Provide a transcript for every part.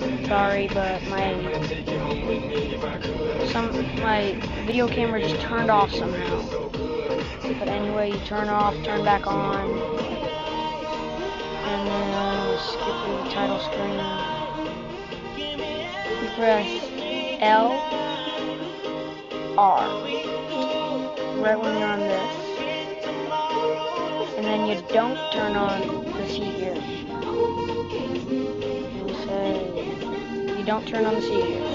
Sorry, but my video camera just turned off somehow. But anyway, you turn off, turn back on, and then skip through the title screen. You press L, R, right when you're on this. And then you don't turn on the C here. And you say, you don't turn on the C here.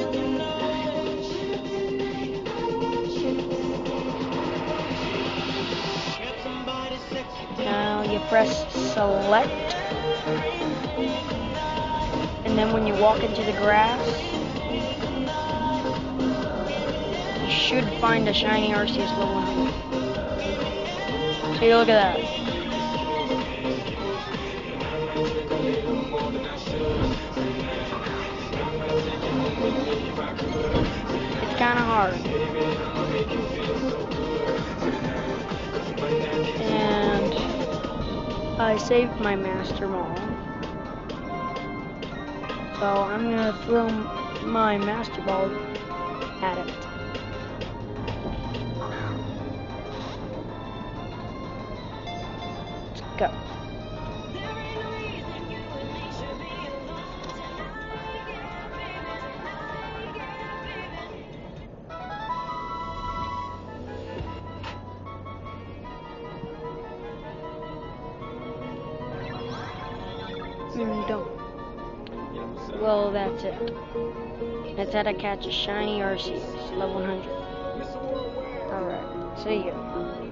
Now you press select, and then when you walk into the grass, you should find a shiny Arceus level 100. So you look at that. It's kind of hard. And I saved my Master Ball. So I'm going to throw my Master Ball at it. Let's go. Don't. Well, that's it. That's how to catch a shiny Arceus, level 100. Alright, see you.